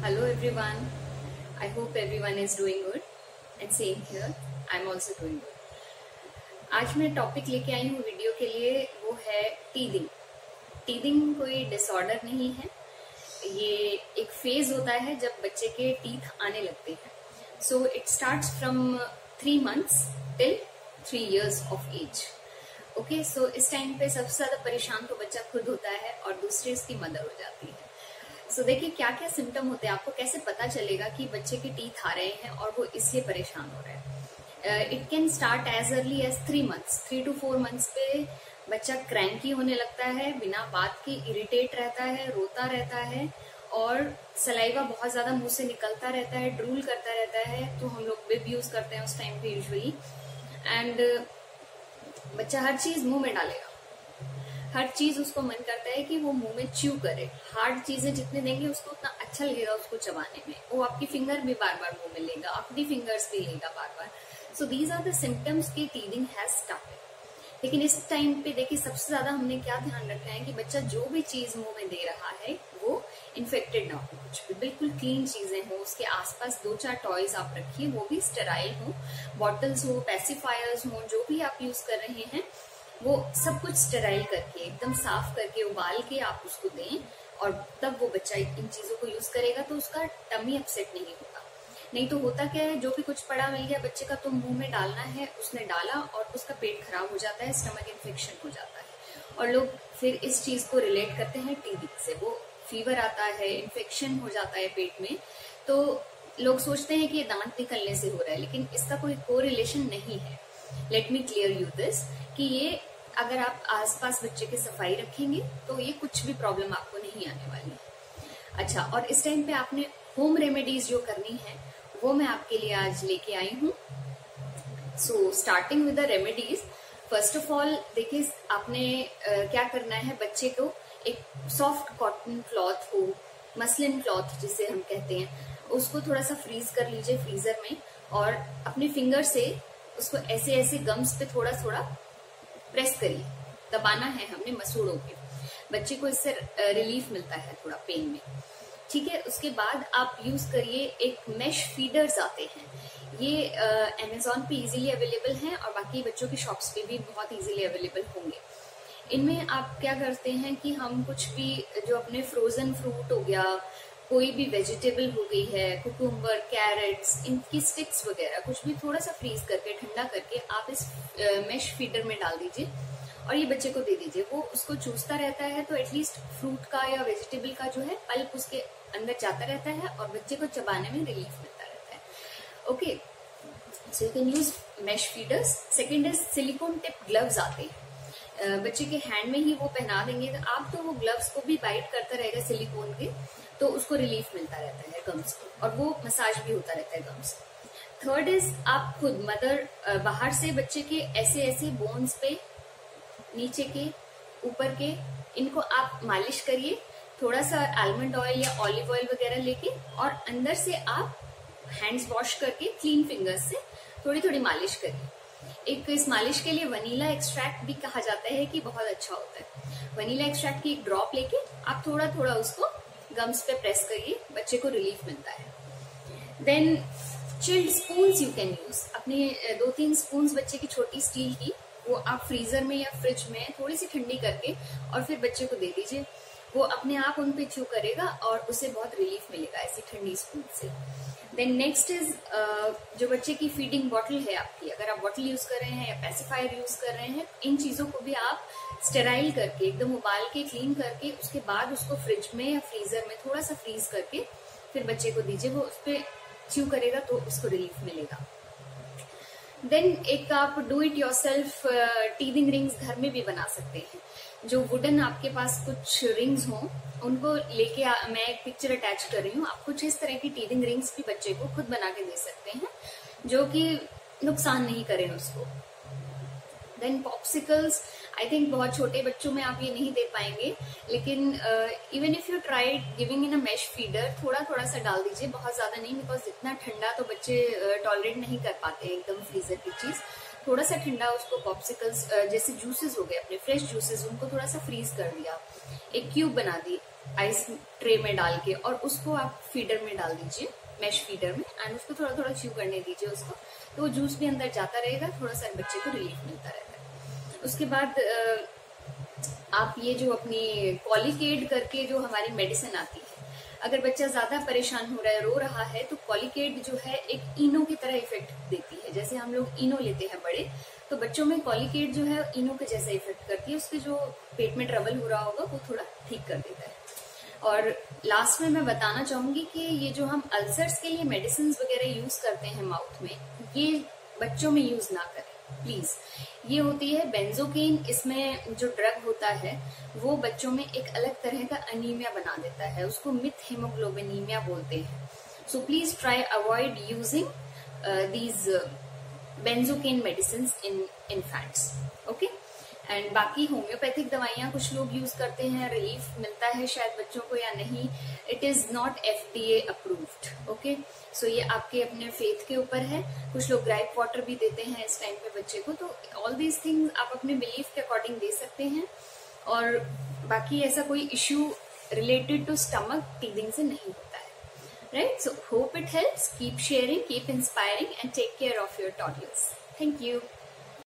Hello everyone. I hope everyone is doing good and same here. I'm also doing good. आज मैं topic लेके आई हूँ video के लिए, वो है टीदिंग। टीदिंग कोई डिसऑर्डर नहीं है, ये एक फेज होता है जब बच्चे के टीथ आने लगते हैं। So it starts from 3 months till 3 years of age. Okay, so इस टाइम पे सबसे ज्यादा परेशान तो बच्चा खुद होता है और दूसरी उसकी मदर हो जाती है। सो देखिए क्या क्या सिम्टम होते हैं, आपको कैसे पता चलेगा कि बच्चे के टीथ आ रहे हैं और वो इसलिए परेशान हो रहे हैं। It can start as early as 3 months, 3 to 4 months पे बच्चा क्रैंकी होने लगता है, बिना बात के इरिटेट रहता है, रोता रहता है और सलाइवा बहुत ज्यादा मुंह से निकलता रहता है, ड्रूल करता रहता है। तो हम लोग बिब यूज करते हैं उस टाइम पे यूजुअली। एंड बच्चा हर चीज मुंह में डालेगा, हर चीज उसको मन करता है कि वो मुंह में च्यू करे। हार्ड चीजें जितने देंगे उसको उतना अच्छा लगेगा उसको चबाने में। वो आपकी फिंगर भी बार बार मुंह में लेगा, अपनी फिंगर्स भी लेगा बार बार। So these are the symptoms की टीदिंग हैज स्टार्टेड। लेकिन इस टाइम पे देखिए सबसे ज्यादा हमने क्या ध्यान रखना है कि बच्चा जो भी चीज मुंह में दे रहा है वो इन्फेक्टेड ना हो, कुछ भी बिल्कुल क्लीन चीजें हो। उसके आसपास 2-4 टॉयज आप रखिए, वो भी स्टेराइल हो, बॉटल्स हो, पैसिफायर्स हो, जो भी आप यूज कर रहे हैं वो सब कुछ स्टेराइल करके एकदम साफ करके उबाल के आप उसको दें। और तब वो बच्चा इन चीजों को यूज करेगा तो उसका टमी अपसेट नहीं होगा। नहीं तो होता क्या है, जो भी कुछ पड़ा मिल गया बच्चे का तो मुंह में डालना है, उसने डाला और उसका पेट खराब हो जाता है, स्टमक इन्फेक्शन हो जाता है। और लोग फिर इस चीज को रिलेट करते हैं टीदिंग से। वो फीवर आता है, इन्फेक्शन हो जाता है पेट में, तो लोग सोचते हैं कि ये दांत निकलने से हो रहा है, लेकिन इसका कोई कोरिलेशन नहीं है। Let me clear you this कि ये अगर आप आसपास बच्चे की सफाई रखेंगे तो ये कुछ भी प्रॉब्लम आपको नहीं आने वाली है। अच्छा, और इस टाइम पे आपने होम रेमेडीज जो करनी है वो मैं आपके लिए आज लेके आई हूँ। So starting with the remedies, first of all देखिए आपने क्या करना है, बच्चे को एक सॉफ्ट कॉटन क्लॉथ हो, मसलिन क्लॉथ जिसे हम कहते हैं, उसको थोड़ा सा फ्रीज कर लीजिए फ्रीजर में और अपने फिंगर से उसको ऐसे ऐसे गम्स पे थोड़ा थोड़ा प्रेस करिए, दबाना है हमने मसूड़ों पे। बच्चे को इससे रिलीफ मिलता है थोड़ा पेन में। ठीक है, उसके बाद आप यूज करिए, एक मेश फीडर्स आते हैं, ये अमेजोन पे इजीली अवेलेबल हैं और बाकी बच्चों की शॉप्स पे भी बहुत इजीली अवेलेबल होंगे। इनमें आप क्या करते हैं कि हम कुछ भी जो अपने फ्रोजन फ्रूट हो गया, कोई भी वेजिटेबल हो गई है, कुकुम्बर, कैरेट्स, इनकी स्टिक्स वगैरह कुछ भी थोड़ा सा फ्रीज करके ठंडा करके आप इस मेश फीडर में डाल दीजिए और ये बच्चे को दे दीजिए। वो उसको चूसता रहता है तो एटलीस्ट फ्रूट का या वेजिटेबल का जो है पल्प उसके अंदर जाता रहता है और बच्चे को चबाने में रिलीफ मिलता रहता है। Okay, so you can use mesh feeders. Second is silicone tip gloves आते हैं, बच्चे के हैंड में ही वो पहना देंगे तो आप तो वो ग्लव्स को भी बाइट करता रहेगा सिलिकॉन के, तो उसको रिलीफ मिलता रहता है गम्स को और वो मसाज भी होता रहता है गम्स। थर्ड इज आप खुद मदर बाहर से बच्चे के ऐसे ऐसे बोन्स पे, नीचे के, ऊपर के, इनको आप मालिश करिए थोड़ा सा आलमंड ऑयल या ऑलिव ऑयल वगैरह लेके, और अंदर से आप हैंड्स वॉश करके क्लीन फिंगर्स से थोड़ी थोड़ी मालिश करिए। एक इस मालिश के लिए वनीला एक्सट्रैक्ट भी कहा जाता है कि बहुत अच्छा होता है। वनीला एक्सट्रैक्ट की एक ड्रॉप लेके आप थोड़ा थोड़ा उसको गम्स पे प्रेस करिए, बच्चे को रिलीफ मिलता है। Then chilled spoons you can use. अपने 2-3 स्पून्स बच्चे की छोटी स्टील की, वो आप फ्रीजर में या फ्रिज में थोड़ी सी ठंडी करके और फिर बच्चे को दे दीजिए। वो अपने आप उन पे च्यू करेगा और उसे बहुत रिलीफ मिलेगा ऐसी ठंडी स्पून से। देन नेक्स्ट इज जो बच्चे की फीडिंग बॉटल है आपकी, अगर आप बॉटल यूज कर रहे हैं या पैसिफायर यूज कर रहे हैं, इन चीजों को भी आप स्टेराइल करके एकदम उबाल के क्लीन करके उसके बाद उसको फ्रिज में या फ्रीजर में थोड़ा सा फ्रीज करके फिर बच्चे को दीजिए। वो उस पर च्यू करेगा तो उसको रिलीफ मिलेगा। देन एक आप do it yourself teething rings घर में भी बना सकते हैं। जो वुडन आपके पास कुछ रिंग्स हों उनको लेके मैं एक पिक्चर अटैच कर रही हूँ, आप कुछ इस तरह की टीदिंग रिंग्स भी बच्चे को खुद बना के दे सकते हैं जो कि नुकसान नहीं करें उसको। देन पॉप्सिकल्स, आई थिंक बहुत छोटे बच्चों में आप ये नहीं दे पाएंगे, लेकिन even if you try giving in a mash feeder, थोड़ा थोड़ा सा डाल दीजिए, बहुत ज्यादा नहीं, बिकॉज इतना ठंडा तो बच्चे टॉलरेट नहीं कर पाते एकदम फ्रीजर की चीज। थोड़ा सा ठंडा उसको पॉप्सिकल्स जैसे जूसेस हो गए अपने फ्रेश जूसेस, उनको थोड़ा सा फ्रीज कर दिया, एक क्यूब बना दी आइस ट्रे में डाल के, और उसको आप फीडर में डाल दीजिए, मैश फीडर में, एंड उसको थोड़ा थोड़ा च्यू करने दीजिए उसको, तो वो जूस भी अंदर जाता रहेगा, थोड़ा सा बच्चे को रिलीफ मिलता रहेगा। उसके बाद आप ये जो अपनी कॉलिकेट करके जो हमारी मेडिसिन आती है, अगर बच्चा ज्यादा परेशान हो रहा है, रो रहा है, तो कॉलिकेट जो है एक इनो की तरह इफेक्ट देती है। जैसे हम लोग इनो लेते हैं बड़े, तो बच्चों में कॉलिकेट जो है इनो के जैसा इफेक्ट करती है, उसके जो पेट में ट्रबल हो रहा होगा वो थोड़ा ठीक कर देता है। और लास्ट में मैं बताना चाहूंगी कि ये जो हम अल्सर्स के लिए मेडिसिन वगैरह यूज करते हैं माउथ में, ये बच्चों में यूज ना करें प्लीज। ये होती है बेंजोकेन, इसमें जो ड्रग होता है वो बच्चों में एक अलग तरह का अनीमिया बना देता है, उसको methemoglobinemia बोलते हैं। So please try avoid using these benzocaine medicines in infants, okay. And बाकी होम्योपैथिक दवाइयां कुछ लोग यूज करते हैं, रिलीफ मिलता है शायद बच्चों को या नहीं, it is not FDA approved, okay. So ये आपके अपने फेथ के ऊपर है। कुछ लोग ग्राइप वाटर भी देते हैं इस टाइम पे बच्चे को, तो ऑल दीज थिंग्स आप अपने बिलीफ के अकॉर्डिंग दे सकते हैं। और बाकी ऐसा कोई issue related to stomach teething से नहीं होता है, right? So hope it helps. Keep sharing, keep inspiring, and take care of your toddlers. Thank you.